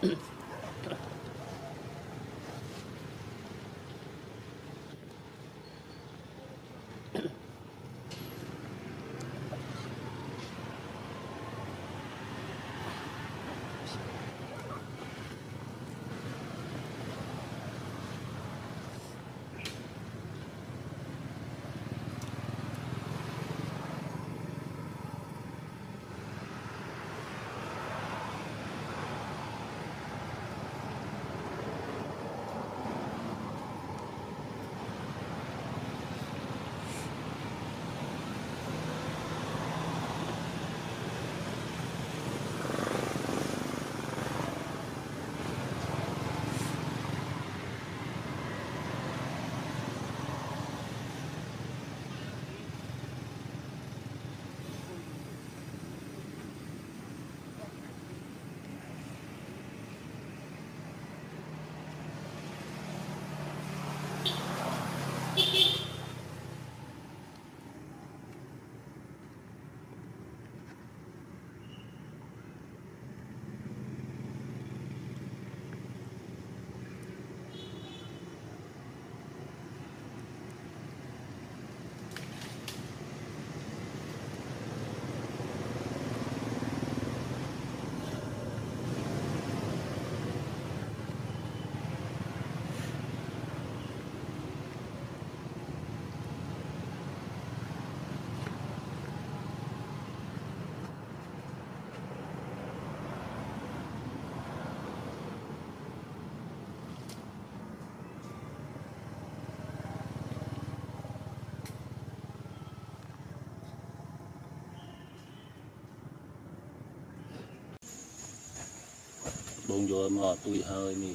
bông vô mà tụi hơi mi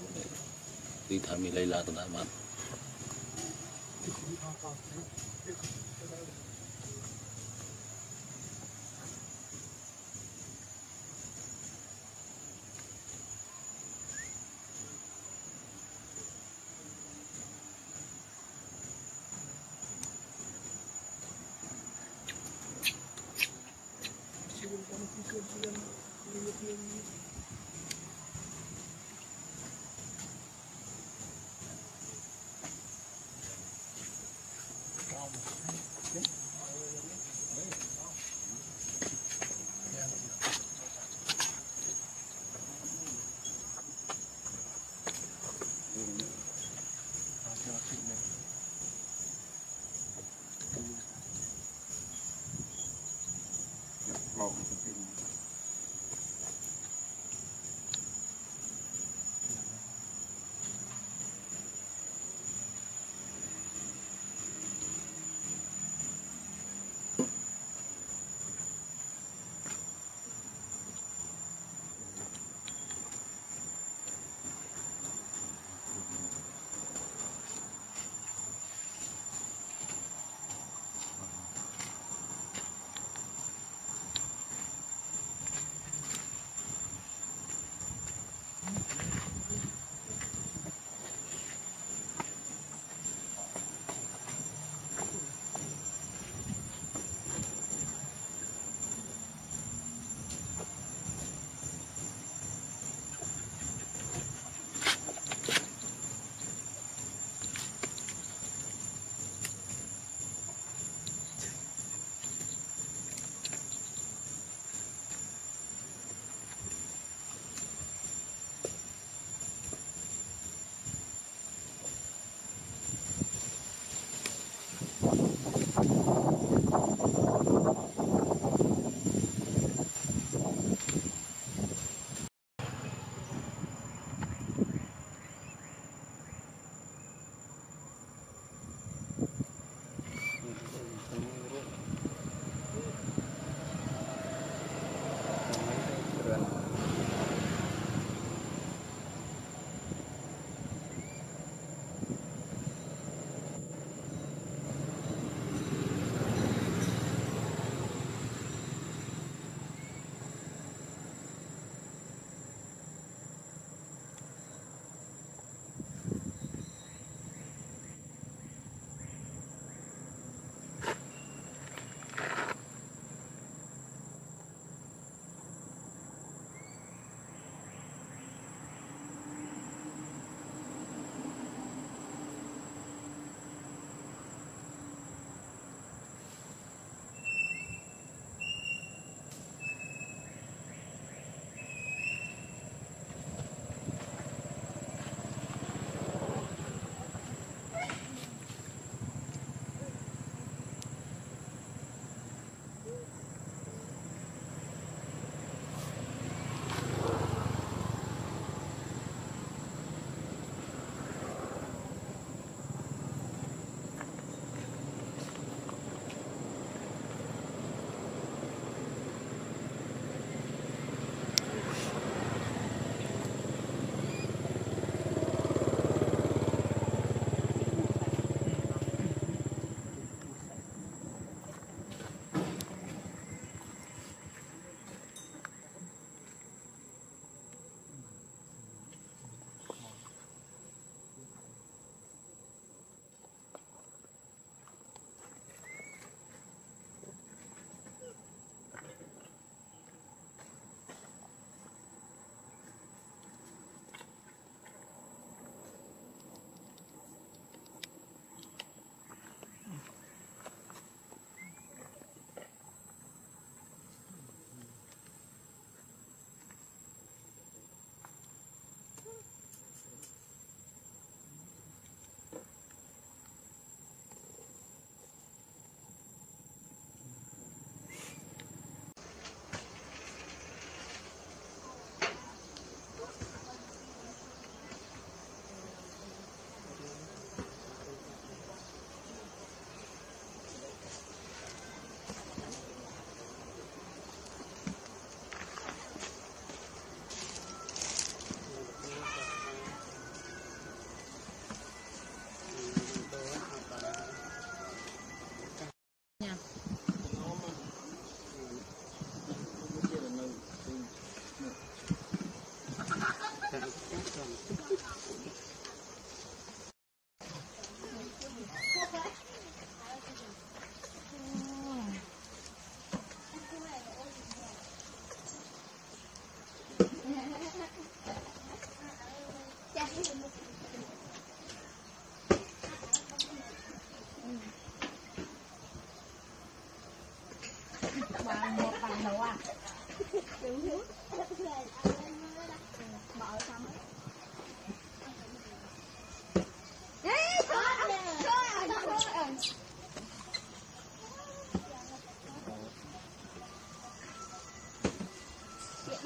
đi tham mi lấy lá tụi mặt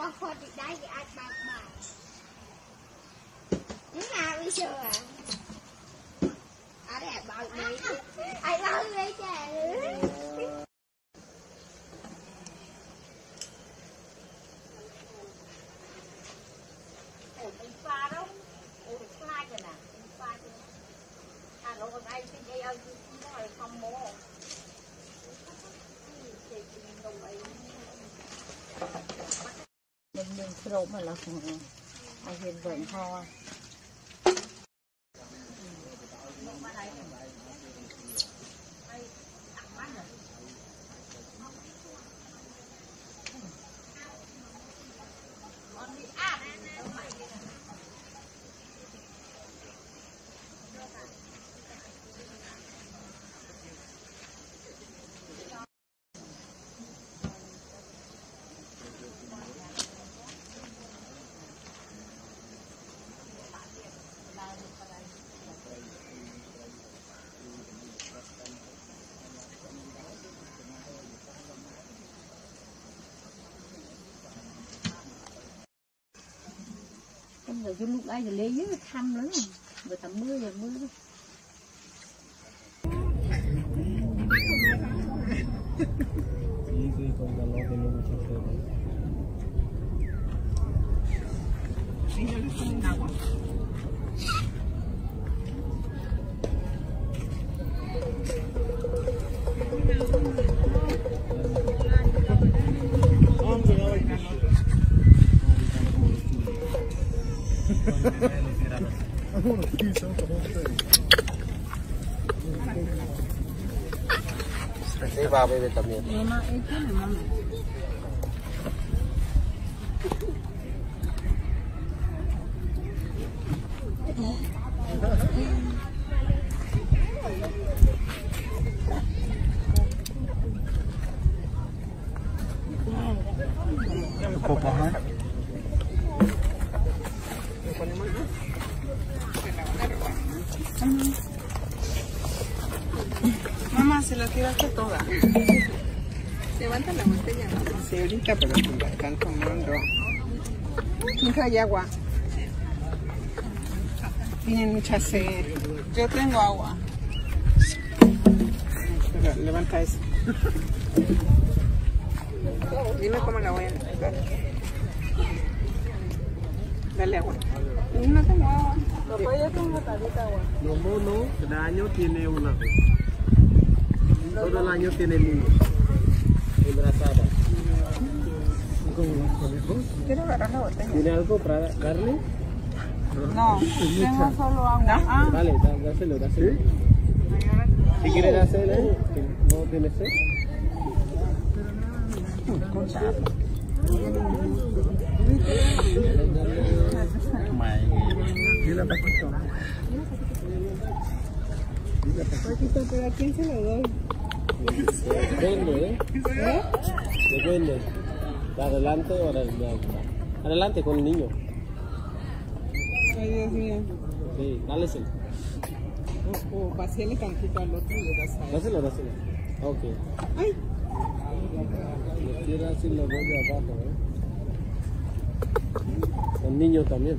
bao khoa thì đáy cái ai bạc bạc những nào bây giờ à đẹp bao đấy ai bao đấy chả pha đâu, ôi pha kìa nè, pha kìa, nó còn ai cái dây ơi, nó là không mua, đừng trộm mà là ai hiện vẫn ho. Rồi cái lúc ấy thì lấy dưới thăm lắm rồi tầm mưa rồi mưa Sí, va a beber también. Copa, Mamá, se la tiraste toda. Levanta la botella. Sí, ahorita, pero la están tomando. ¿Quién trae agua? Tienen mucha sed. Yo tengo agua. Pero, levanta eso. Dime cómo la voy a levantar. Dale agua. No tengo agua. Papá, yo tengo tantita agua. no, cada año tiene una. Todo el año tiene niños. Embarazada. Quiero agarrar la botella. ¿Tiene algo para darle? No, tengo solo agua. ¿No? Ah. Dale, dáselo. ¿Sí? Si quieres hacerle, no tiene sed. ¿Pero a quién se lo doy? Depende, Depende. ¿De adelante o de atrás? Adelante con el niño. Ay, Dios mío. Sí, dáleselo. O paséle tantito al otro y le das a él. Dáselo. Ok. Ay. Le tira así los dos de abajo, El niño también.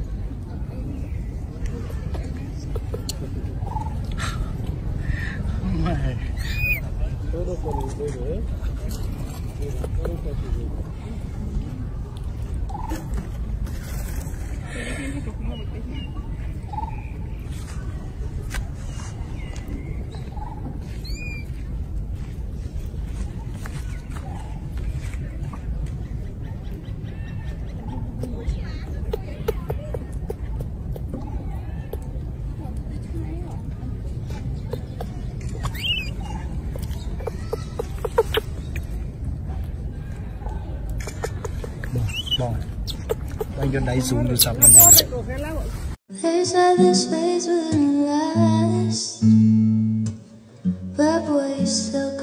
Todo con el dedo, Todo con el dedo. They said this phase wouldn't last, but boy, you still